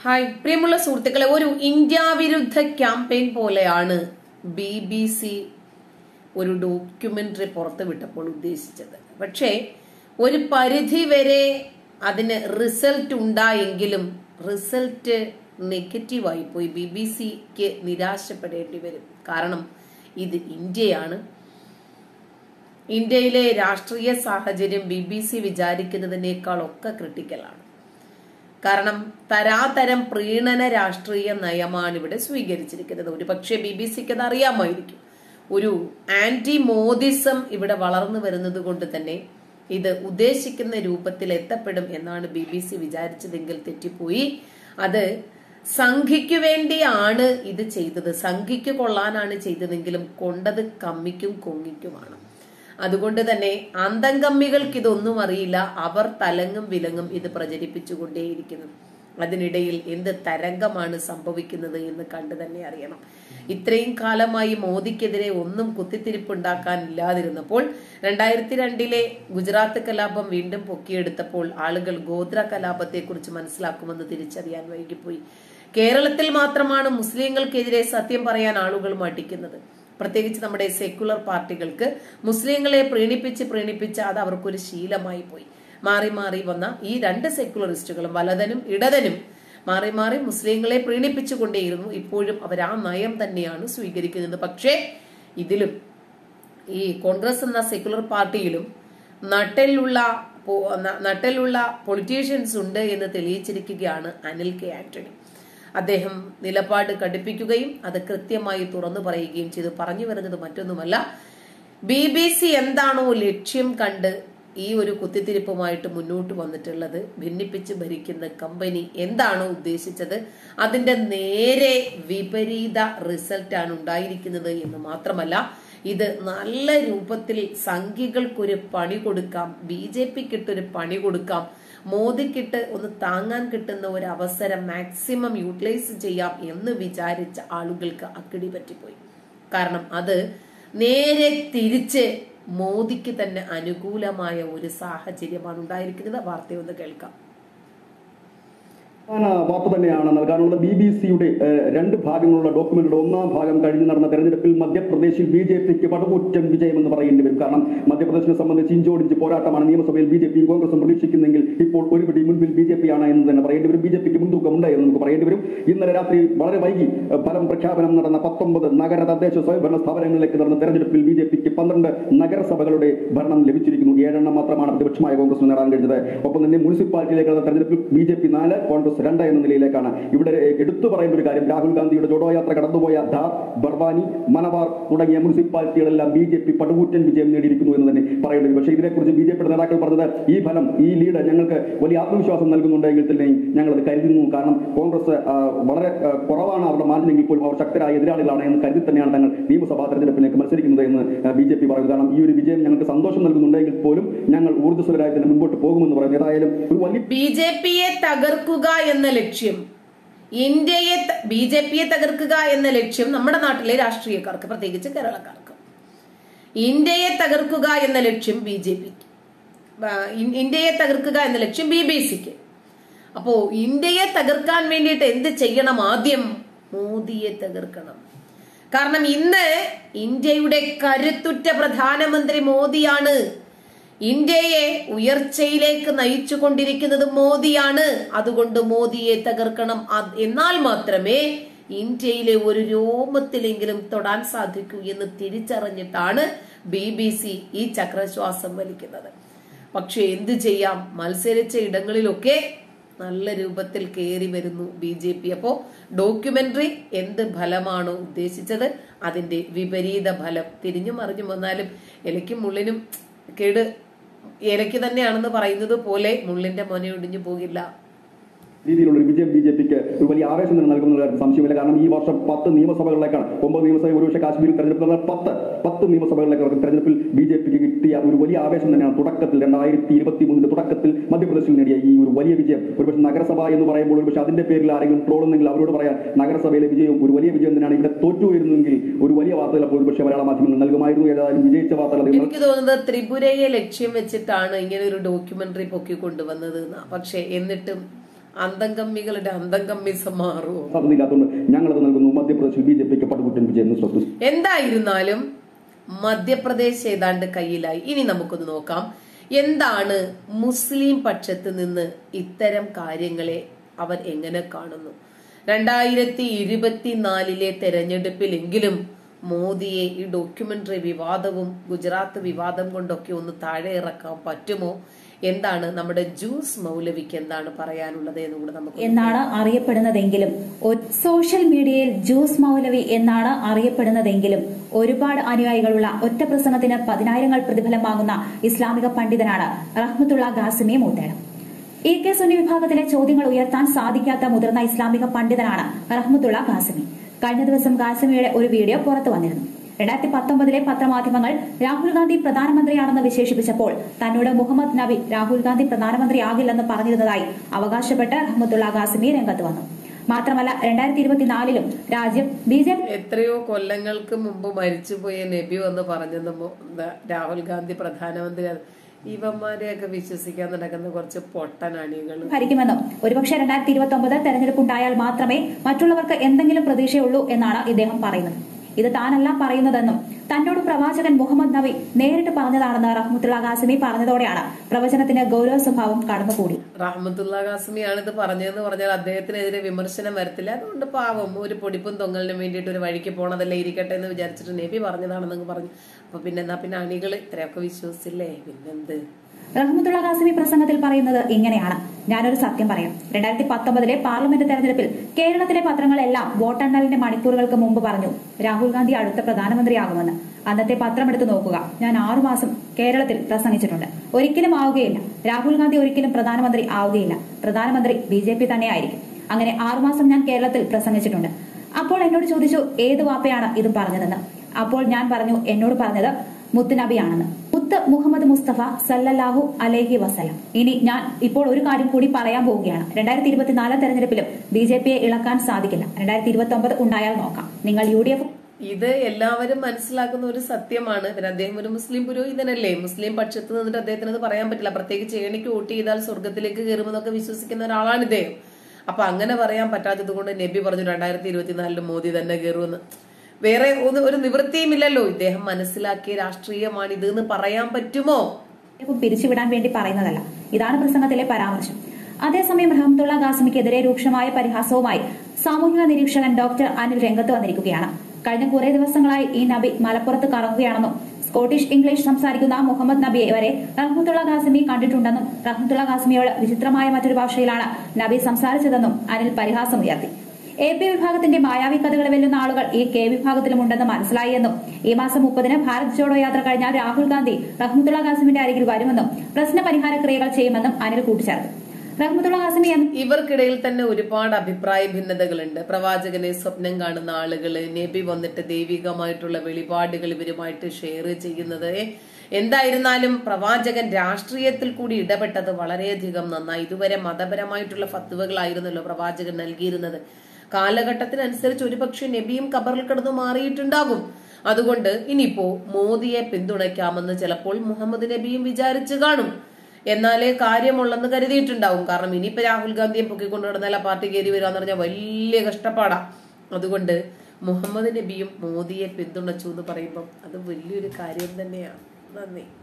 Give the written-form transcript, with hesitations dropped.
Hi പ്രിയമുള്ള സുഹൃത്തുക്കളെ, ഒരു ഇന്ത്യ വിരുദ്ധ ക്യാമ്പയിൻ പോലെയാണ് BBC ഒരു ഡോക്യുമെന്ററി പുറത്തുവിട്ടപ്പോൾ ഉദ്ദേശിച്ചത്. പക്ഷേ ഒരു പരിധി വരെ അതിന് റിസൾട്ട് ഉണ്ടായെങ്കിലും റിസൾട്ട് നെഗറ്റീവായി പോയി. BBCക്ക് നിരാശപ്പെടേണ്ടി വരും. കാരണം ഇത് ഇന്ത്യയാണ്. ഇന്ത്യയിലെ രാഷ്ട്രീയ സാഹചര്യം BBC വിചാരിക്കുന്നതിനേക്കാളൊക്കെ ക്രിട്ടിക്കലാണ്. കാരണം തരാതരം പ്രീണന രാഷ്ട്രീയ നയമാണ് ഇവിടെ സ്വീകരിച്ചിരിക്കുന്നത്. ഒരു പക്ഷേ BBCക്ക് അത് അറിയാമായിരിക്കും. ഒരു ആന്റി മോദിസം ഇവിടെ വളർന്നു വരുന്നത് കൊണ്ട് തന്നെ ഇത് ഉദ്ദേശിക്കുന്ന രൂപത്തിൽ എത്തപ്പെടും എന്നാണ് BBC വിചാരിച്ചതെങ്കിൽ തെറ്റിപ്പോയി. അത് സംഘിക്ക് വേണ്ടിയാണ് ഇത് ചെയ്തത്. സംഘിക്ക് കൊള്ളാനാണ് ചെയ്തതെങ്കിലും കൊണ്ടത് കമ്മിക്കും കൊങ്ങിക്കുമാണ്. അതുകൊണ്ട് തന്നെ അന്തംകമ്മികൾക്ക് ഇതൊന്നും അറിയില്ല. അവർ തലങ്ങും വിലങ്ങും ഇത് പ്രചരിപ്പിച്ചുകൊണ്ടേയിരിക്കുന്നു. അതിനിടയിൽ എന്ത് തരംഗമാണ് സംഭവിക്കുന്നത് എന്ന് കണ്ടു തന്നെ അറിയണം. ഇത്രയും കാലമായി മോദിക്കെതിരെ ഒന്നും കുത്തിത്തിരിപ്പുണ്ടാക്കാനില്ലാതിരുന്നപ്പോൾ 2002 ഗുജറാത്ത് കലാപം വീണ്ടും പൊക്കിയെടുത്തപ്പോൾ ആളുകൾ ഗോത്ര കലാപത്തെ കുറിച്ച് മനസ്സിലാക്കുമെന്ന് തിരിച്ചറിയാൻ വൈകിപ്പോയി. കേരളത്തിൽ മാത്രമാണ് മുസ്ലിങ്ങൾക്കെതിരെ സത്യം പറയാൻ ആളുകൾ മടിക്കുന്നത്. പ്രത്യേകിച്ച് നമ്മുടെ സെക്യുലർ പാർട്ടികൾക്ക് മുസ്ലിങ്ങളെ പ്രീണിപ്പിച്ച് അത് അവർക്കൊരു ശീലമായി പോയി. മാറി മാറി വന്ന ഈ രണ്ട് സെക്യുലറിസ്റ്റുകളും വലതനും ഇടതനും മാറി മാറി മുസ്ലിങ്ങളെ പ്രീണിപ്പിച്ചുകൊണ്ടേയിരുന്നു. ഇപ്പോഴും അവർ ആ നയം തന്നെയാണ് സ്വീകരിക്കുന്നത്. പക്ഷേ ഇതിലും ഈ കോൺഗ്രസ് എന്ന സെക്യുലർ പാർട്ടിയിലും നട്ടെല്ലുള്ള പൊളിറ്റീഷ്യൻസ് ഉണ്ട് എന്ന് തെളിയിച്ചിരിക്കുകയാണ് അനിൽ കെ ആന്റണി. അദ്ദേഹം നിലപാട് കടുപ്പിക്കുകയും അത് കൃത്യമായി തുറന്നു പറയുകയും ചെയ്തു. പറഞ്ഞു വരുന്നത് മറ്റൊന്നുമല്ല, BBC എന്താണോ ലക്ഷ്യം കണ്ട് ഈ ഒരു കുത്തിത്തിരിപ്പുമായിട്ട് മുന്നോട്ട് വന്നിട്ടുള്ളത്, ഭിന്നിപ്പിച്ച് ഭരിക്കുന്ന കമ്പനി എന്താണോ ഉദ്ദേശിച്ചത് അതിന്റെ നേരെ വിപരീത റിസൾട്ടാണ് ഉണ്ടായിരിക്കുന്നത് എന്ന് മാത്രമല്ല, ഇത് നല്ല രൂപത്തിൽ സംഘികൾക്കൊരു പണി കൊടുക്കാം, BJPക്കിട്ടൊരു പണി കൊടുക്കാം, മോദിക്കിട്ട് ഒന്ന് താങ്ങാൻ കിട്ടുന്ന ഒരു അവസരം മാക്സിമം യൂട്ടിലൈസ് ചെയ്യാം എന്ന് വിചാരിച്ച ആളുകൾക്ക് അക്കിടി പറ്റിപ്പോയി. കാരണം അത് നേരെ തിരിച്ച് മോദിക്ക് തന്നെ അനുകൂലമായ ഒരു സാഹചര്യമാണ് ഉണ്ടായിരിക്കുന്നത്. വാർത്തയൊന്ന് കേൾക്കാം. വാർത്ത തന്നെയാണ് നൽകാനുള്ളത്. BBC-യുടെ രണ്ട് ഭാഗങ്ങളുള്ള ഡോക്യുമെന്റിയുടെ ഒന്നാം ഭാഗം കഴിഞ്ഞ് നടന്ന തെരഞ്ഞെടുപ്പിൽ മധ്യപ്രദേശിൽ BJPക്ക് പടുകൂറ്റൻ വിജയമെന്ന് പറയേണ്ടി വരും. കാരണം മധ്യപ്രദേശിനെ സംബന്ധിച്ച് ഇഞ്ചോടിഞ്ച് പോരാട്ടമാണ് നിയമസഭയിൽ BJPയും കോൺഗ്രസും പ്രതീക്ഷിക്കുന്നെങ്കിൽ ഇപ്പോൾ ഒരുപിടി മുൻപിൽ BJP ആണ് എന്ന് തന്നെ പറയേണ്ടി വരും. BJPക്ക് മുൻതൂക്കം ഉണ്ടായെന്ന് നമുക്ക് പറയേണ്ടി വരും. ഇന്നലെ രാത്രി വളരെ വൈകി ഫലം പ്രഖ്യാപനം നടന്ന 19 നഗര തദ്ദേശ സ്വയംഭരണ സ്ഥാപനങ്ങളിലേക്ക് നടന്ന തെരഞ്ഞെടുപ്പിൽ BJPക്ക് 12 നഗരസഭകളുടെ ഭരണം ലഭിച്ചിരിക്കുന്നു. 7 എണ്ണം മാത്രമാണ് പ്രതിപക്ഷമായ കോൺഗ്രസ് നേടാൻ കഴിഞ്ഞത്. ഒപ്പം തന്നെ മുനിസിപ്പാലിറ്റിയിലേക്ക് നടന്ന തെരഞ്ഞെടുപ്പിൽ BJP 4, കോൺഗ്രസ് 2 എന്ന നിലയിലേക്കാണ്. ഇവിടെ എടുത്തു പറയുന്ന ഒരു കാര്യം, രാഹുൽ ഗാന്ധിയുടെ ജോഡോ യാത്ര കടന്നുപോയ ധാർ, ബർവാനി, മലബാർ തുടങ്ങിയ മുനിസിപ്പാലിറ്റികളെല്ലാം BJP പടുകൂറ്റൻ വിജയം നേടിയിരിക്കുന്നു എന്ന് തന്നെ പറയേണ്ടത്. പക്ഷേ ഇതിനെക്കുറിച്ച് BJPയുടെ നേതാക്കൾ പറഞ്ഞത്, ഈ ഫലം, ഈ ലീഡ് ഞങ്ങൾക്ക് വലിയ ആത്മവിശ്വാസം നൽകുന്നുണ്ടെങ്കിൽ തന്നെയും ഞങ്ങളത് കരുതുന്നു. കാരണം കോൺഗ്രസ് വളരെ കുറവാണ് അവരുടെ മാർജിനെങ്കിൽ പോലും അവർ ശക്തരായ എതിരാളികളാണ് എന്ന് കരുതി തന്നെയാണ് തങ്ങൾ നിയമസഭാ തെരഞ്ഞെടുപ്പിലേക്ക് മത്സരിക്കുന്നത് എന്ന് BJP പറയുന്നു. കാരണം ഈ ഒരു വിജയം ഞങ്ങൾക്ക് സന്തോഷം നൽകുന്നുണ്ടെങ്കിൽ പോലും ഞങ്ങൾ ഊർജ്ജസ്വലരായി തന്നെ മുൻപോട്ട് പോകുമെന്ന് പറയുന്നു. ഏതായാലും ഒരു വലിയ BJPയെ തകർക്കുക എന്ന ലക്ഷ്യം, BJPയെ തകർക്കുക എന്ന ലക്ഷ്യം നമ്മുടെ നാട്ടിലെ രാഷ്ട്രീയക്കാർക്ക്, പ്രത്യേകിച്ച് കേരളക്കാർക്ക്, ഇന്ത്യയെ തകർക്കുക എന്ന ലക്ഷ്യം BJPക്ക്, ഇന്ത്യയെ തകർക്കുക എന്ന ലക്ഷ്യം BBCക്ക്. അപ്പോ ഇന്ത്യയെ തകർക്കാൻ വേണ്ടിയിട്ട് എന്ത് ചെയ്യണം? ആദ്യം മോദിയെ തകർക്കണം. കാരണം ഇന്ന് ഇന്ത്യയുടെ കരുത്തുറ്റ പ്രധാനമന്ത്രി മോദിയാണ്. ഇന്ത്യയെ ഉയർച്ചയിലേക്ക് നയിച്ചു കൊണ്ടിരിക്കുന്നത് മോദിയാണ്. അതുകൊണ്ട് മോദിയെ തകർക്കണം. എന്നാൽ മാത്രമേ ഇന്ത്യയിലെ ഒരു രോമത്തിലെങ്കിലും തൊടാൻ സാധിക്കൂ എന്ന് തിരിച്ചറിഞ്ഞിട്ടാണ് BBC ഈ ചക്രശ്വാസം വലിക്കുന്നത്. പക്ഷെ എന്തു ചെയ്യാം, മത്സരിച്ച ഇടങ്ങളിലൊക്കെ നല്ല രൂപത്തിൽ കയറി വരുന്നു BJP. അപ്പോ ഡോക്യുമെന്ററി എന്ത് ഫലമാണോ ഉദ്ദേശിച്ചത് അതിന്റെ വിപരീത ഫലം. തിരിഞ്ഞു മറിഞ്ഞു വന്നാലും ഇലയ്ക്കും മുള്ളിനും കേട് ഇലയ്ക്ക് തന്നെയാണെന്ന് പറയുന്നത് പോലെ മുള്ളിന്റെ മൊനയൊടിഞ്ഞു പോകില്ല. രീതിയിലുള്ള ഒരു വിജയം BJPക്ക് ഒരു വലിയ ആവേശം തന്നെ നൽകുന്ന സംശയമില്ല. കാരണം ഈ വർഷം 10 നിയമസഭകളിലേക്കാണ്, 9 നിയമസഭ, ഒരുപക്ഷെ കാശ്മീരിൽ തെരഞ്ഞെടുപ്പ് 10 നിയമസഭകളിലേക്ക് തെരഞ്ഞെടുപ്പിൽ BJPക്ക് കിട്ടിയ ഒരു വലിയ ആവേശം തന്നെയാണ്. തുടക്കത്തിൽ 2023 തുടക്കത്തിൽ മധ്യപ്രദേശിൽ നേടിയ ഈ ഒരു വലിയ വിജയം. ഒരുപക്ഷെ നഗരസഭ എന്ന് പറയുമ്പോൾ ഒരുപക്ഷെ അതിന്റെ പേരിൽ ആരെങ്കിലും ട്രോളുന്നെങ്കിൽ അവരോട് പറയാൻ, നഗരസഭയിലെ വിജയവും ഒരു വലിയ വിജയം തന്നെയാണ്. ഇവിടെ തോറ്റു വരുന്നെങ്കിൽ ഒരു വലിയ വാർത്തകൾ അപ്പോൾ ഒരുപക്ഷെ മലയാള മാധ്യമങ്ങൾ നൽകുമായിരുന്നു. ഏതായാലും വിജയിച്ച വാർത്തകൾ എനിക്ക് തോന്നുന്നത് ത്രിപുരയെ ലക്ഷ്യം വെച്ചിട്ടാണ് ഇങ്ങനെ ഒരു ഡോക്യുമെന്ററി പൊക്കിക്കൊണ്ടുവന്നത്. പക്ഷെ എന്നിട്ടും അന്തംകമ്മികളുടെ അന്തംകമ്മിസം മാറുമോ? സാധ്യതയില്ലാത്തതുകൊണ്ട് ഞങ്ങളത് നൽകുന്നു. മധ്യപ്രദേശിൽ BJPക്ക് പടുകൂറ്റൻ വിജയം. എന്തായിരുന്നാലും മധ്യപ്രദേശ് ഏതാണ്ട് കയ്യിലായി. ഇനി നമുക്കൊന്ന് നോക്കാം എന്താണ് മുസ്ലിം പക്ഷത്ത് നിന്ന് ഇത്തരം കാര്യങ്ങളെ അവർ എങ്ങനെ കാണുന്നു. 2024 തെരഞ്ഞെടുപ്പിലെങ്കിലും മോദിയെ ഈ ഡോക്യുമെന്ററി വിവാദവും ഗുജറാത്ത് വിവാദം കൊണ്ടൊക്കെ ഒന്ന് താഴെ ഇറക്കാൻ പറ്റുമോ? എന്താണ് നമ്മുടെ ജൂസ് മൗലവിക്ക് എന്താണ് പറയാനുള്ളത് എന്നുകൂടെ നമുക്ക് എന്നാണ് അറിയപ്പെടുന്നതെങ്കിലും സോഷ്യൽ മീഡിയയിൽ ജൂസ് മൗലവി എന്നാണ് അറിയപ്പെടുന്നതെങ്കിലും ഒരുപാട് അനുയായികളുള്ള ഒറ്റ പ്രസംഗത്തിന് 10,000 പ്രതിഫലം വാങ്ങുന്ന ഇസ്ലാമിക പണ്ഡിതനാണ് റഹ്മത്തുള്ള ഖാസിമി മൂത്തേടം. EK സുന്നി വിഭാഗത്തിലെ ചോദ്യങ്ങൾ ഉയർത്താൻ സാധിക്കാത്ത മുതിർന്ന ഇസ്ലാമിക പണ്ഡിതനാണ് റഹ്മത്തുള്ള ഖാസിമി. കഴിഞ്ഞ ദിവസം ഖാസിമിയുടെ ഒരു വീഡിയോ പുറത്തു വന്നിരുന്നു. 2019 പത്രമാധ്യമങ്ങൾ രാഹുൽ ഗാന്ധി പ്രധാനമന്ത്രിയാണെന്ന് വിശേഷിപ്പിച്ചപ്പോൾ തന്നോട് മുഹമ്മദ് നബി രാഹുൽ ഗാന്ധി പ്രധാനമന്ത്രിയാകില്ലെന്ന് പറഞ്ഞിരുന്നതായി അവകാശപ്പെട്ട് റഹ്മത്തുള്ള ഖാസിമി രംഗത്ത് വന്നു. മാത്രമല്ല 2024 രാജ്യം BJP എത്രയോ കൊല്ലങ്ങൾക്ക് മുമ്പ് മരിച്ചുപോയ നബി വന്ന് പറഞ്ഞത് രാഹുൽ ഗാന്ധി പ്രധാനമന്ത്രി. ഇവന്മാരെയൊക്കെ വിശ്വസിക്കാൻ നടക്കുന്ന കുറച്ച് പൊട്ടനണികൾ ഭരിക്കുമെന്നും ഒരുപക്ഷെ 2029 തെരഞ്ഞെടുപ്പ് ഉണ്ടായാൽ മാത്രമേ മറ്റുള്ളവർക്ക് എന്തെങ്കിലും പ്രതീക്ഷയുള്ളൂ എന്നാണ് ഇദ്ദേഹം പറയുന്നത്. ഇത് താനല്ല പറയുന്നതെന്നും തന്നോട് പ്രവാചകൻ മുഹമ്മദ് നബി നേരിട്ട് പറഞ്ഞതാണെന്ന് റഹ്മത്തുള്ള ഖാസിമി പറഞ്ഞതോടെയാണ് പ്രവചനത്തിന് ഗൗരവ സ്വഭാവം കടന്നുകൂടി. റഹ്മത്തുള്ള ഖാസിമിയാണ് ഇത് പറഞ്ഞതെന്ന് പറഞ്ഞാൽ അദ്ദേഹത്തിനെതിരെ വിമർശനം വരത്തില്ല. അതുകൊണ്ട് പാവം ഒരു പൊടിപ്പും തൊങ്ങലിനും വേണ്ടിയിട്ട് ഒരു വഴിക്ക് പോണതല്ലേ ഇരിക്കട്ടെ എന്ന് വിചാരിച്ചിട്ട് നബി പറഞ്ഞതാണെന്നങ്ങ് പറഞ്ഞു. അപ്പൊ പിന്നെ അണികൾ ഇത്രയൊക്കെ വിശ്വസിച്ചില്ലേ? പിന്നെന്ത്? റഹ്മത്തുള്ള ഖാസിമി പ്രസംഗത്തിൽ പറയുന്നത് ഇങ്ങനെയാണ്. ഞാനൊരു സത്യം പറയാം. 2019 പാർലമെന്റ് തെരഞ്ഞെടുപ്പിൽ കേരളത്തിലെ പത്രങ്ങളെല്ലാം വോട്ടെണ്ണലിന്റെ മണിക്കൂറുകൾക്ക് മുമ്പ് പറഞ്ഞു രാഹുൽ ഗാന്ധി അടുത്ത പ്രധാനമന്ത്രിയാകുമെന്ന്. അന്നത്തെ പത്രം എടുത്തു നോക്കുക. ഞാൻ 6 മാസം കേരളത്തിൽ പ്രസംഗിച്ചിട്ടുണ്ട്. ഒരിക്കലും ആവുകയില്ല. രാഹുൽ ഗാന്ധി ഒരിക്കലും പ്രധാനമന്ത്രി ആവുകയില്ല. പ്രധാനമന്ത്രി BJP തന്നെയായിരിക്കും. അങ്ങനെ 6 മാസം ഞാൻ കേരളത്തിൽ പ്രസംഗിച്ചിട്ടുണ്ട്. അപ്പോൾ എന്നോട് ചോദിച്ചു ഏത് വാപ്പയാണ് ഇത് പറഞ്ഞതെന്ന്. അപ്പോൾ ഞാൻ പറഞ്ഞു എന്നോട് പറഞ്ഞത് മുത്തുനബിയാണെന്ന്. മുത്ത് മുഹമ്മദ് മുസ്തഫ സല്ലല്ലാഹു അലൈഹി വസല്ലം. ഇനി ഞാൻ ഇപ്പോൾ ഒരു കാര്യം കൂടി പറയാൻ പോവുകയാണ്. 2024 തെരഞ്ഞെടുപ്പിലും BJPയെ ഇളക്കാൻ സാധിക്കില്ല. 2029 ഉണ്ടായാൽ നോക്കാം. നിങ്ങൾ UDF ഇത് എല്ലാവരും മനസ്സിലാക്കുന്ന ഒരു സത്യമാണ്. പിന്നെ അദ്ദേഹം ഒരു മുസ്ലിം പുരോഹിതനല്ലേ? മുസ്ലിം പക്ഷത്ത് നിന്നിട്ട് അദ്ദേഹത്തിന് അത് പറയാൻ പറ്റില്ല. പ്രത്യേകിച്ച് ഏണിക്ക് വോട്ട് ചെയ്താൽ സ്വർഗത്തിലേക്ക് കയറുമെന്നൊക്കെ വിശ്വസിക്കുന്ന ഒരാളാണ് ഇദ്ദേഹം. അപ്പൊ അങ്ങനെ പറയാൻ പറ്റാത്തത് കൊണ്ട് നബി പറഞ്ഞു 2024 മോദി തന്നെ കയറുമെന്ന്. വേറെ ഒരു നിവൃത്തിയും ഇല്ലല്ലോ. ഇദ്ദേഹം മനസ്സിലാക്കിയ രാഷ്ട്രീയമാണ് ഇത് എന്ന് പറയാൻ പറ്റുമോ? പിരിച്ചുവിടാൻ വേണ്ടി പറയുന്നതല്ല. ഇതാണ് പ്രസംഗത്തിലെ പരാമർശം. അതേസമയം റഹ്മത്തുള്ള ഖാസിമിക്കെതിരെ രൂക്ഷമായ പരിഹാസവുമായി സാമൂഹിക നിരീക്ഷകൻ ഡോക്ടർ അനിൽ രംഗത്ത് വന്നിരിക്കുകയാണ്. കഴിഞ്ഞ കുറെ ദിവസങ്ങളായി ഈ നബി മലപ്പുറത്ത് കറങ്ങുകയാണെന്നും സ്കോട്ടിഷ് ഇംഗ്ലീഷ് സംസാരിക്കുന്ന മുഹമ്മദ് നബിയെ വരെ റഹ്മത്തുള്ള ഖാസിമി കണ്ടിട്ടുണ്ടെന്നും റഹ്മത്തുള്ള ഖാസിമിയോട് വിചിത്രമായ മറ്റൊരു ഭാഷയിലാണ് നബി സംസാരിച്ചതെന്നും അനിൽ പരിഹാസം ഉയർത്തി. AP വിഭാഗത്തിന്റെ മായാവി കഥകൾ വെല്ലുന്ന ആളുകൾ ഈ K വിഭാഗത്തിലുമുണ്ടെന്ന് മനസ്സിലായി എന്നും ഈ മാസം 30 ഭാരത് ജോഡോ യാത്ര കഴിഞ്ഞാൽ രാഹുൽ ഗാന്ധി റഹ്മത്തുള്ള ഖാസിമിന്റെ അരികിൽ വരുമെന്നും പ്രശ്ന പരിഹാര ക്രിയകൾ ചെയ്യുമെന്നും അനിൽ കൂട്ടിച്ചേർത്തു. റഹ്മത്തുള്ള ഖാസിമി ഇവർക്കിടയിൽ തന്നെ ഒരുപാട് അഭിപ്രായ ഭിന്നതകളുണ്ട്. പ്രവാചകനെ സ്വപ്നം കാണുന്ന ആളുകള്, നബി വന്നിട്ട് ദൈവികമായിട്ടുള്ള വെളിപാടുകൾ ഇവരുമായിട്ട് ഷെയർ ചെയ്യുന്നത്. എന്തായിരുന്നാലും പ്രവാചകൻ രാഷ്ട്രീയത്തിൽ കൂടി ഇടപെട്ടത് വളരെയധികം നന്നായി. ഇതുവരെ മതപരമായിട്ടുള്ള ഫത്വകളായിരുന്നല്ലോ പ്രവാചകൻ നൽകിയിരുന്നത്. കാലഘട്ടത്തിനനുസരിച്ച് ഒരുപക്ഷെ നബിയും ഖബറിൽ കിടന്നു മാറിയിട്ടുണ്ടാകും. അതുകൊണ്ട് ഇനിയിപ്പോ മോദിയെ പിന്തുണയ്ക്കാമെന്ന് ചിലപ്പോൾ മുഹമ്മദ് നബിയും വിചാരിച്ചു കാണും. എന്നാലേ കാര്യമുള്ളെന്ന് കരുതിയിട്ടുണ്ടാവും. കാരണം ഇനിയിപ്പോ രാഹുൽ ഗാന്ധിയെ പൊക്കിക്കൊണ്ടു നടന്നാൽ ആ പാർട്ടി കയറി വരിക എന്ന് പറഞ്ഞാൽ വലിയ കഷ്ടപ്പാടാ. അതുകൊണ്ട് മുഹമ്മദ് നബിയും മോദിയെ പിന്തുണച്ചു എന്ന് പറയുമ്പോൾ അത് വലിയൊരു കാര്യം തന്നെയാണ്. നന്ദി.